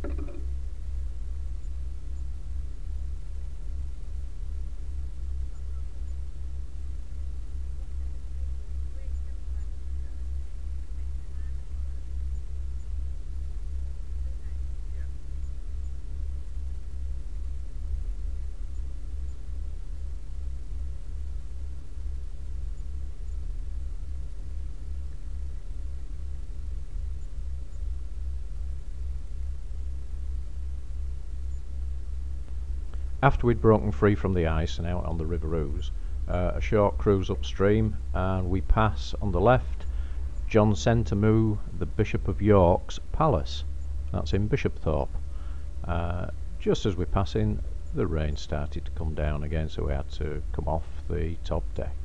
After we'd broken free from the ice and out on the River Ouse, a short cruise upstream, and we pass on the left John Centimore, the Bishop of York's palace. That's in Bishopthorpe. Just as we're passing, the rain started to come down again, so we had to come off the top deck.